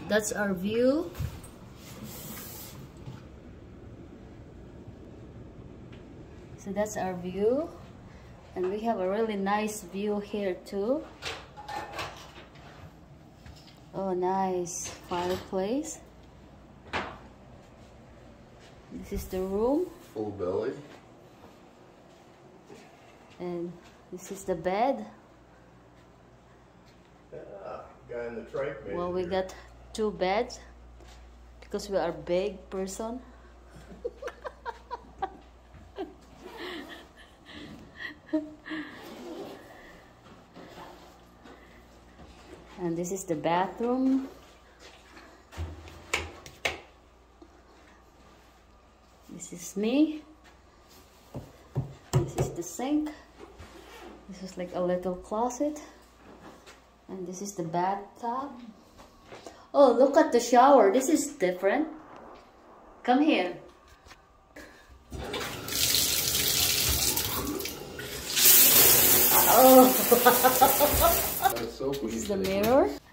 that's our view. So that's our view, and we have a really nice view here too. Oh, nice fireplace. This is the room. Full belly. And this is the bed. Yeah, guy in the trike made Well, we got 2 beds because we are big person. And this is the bathroom. This is me. This is the sink. This is like a little closet. And this is the bathtub. Oh, look at the shower. This is different. Come here. Oh. That's so This is the mirror.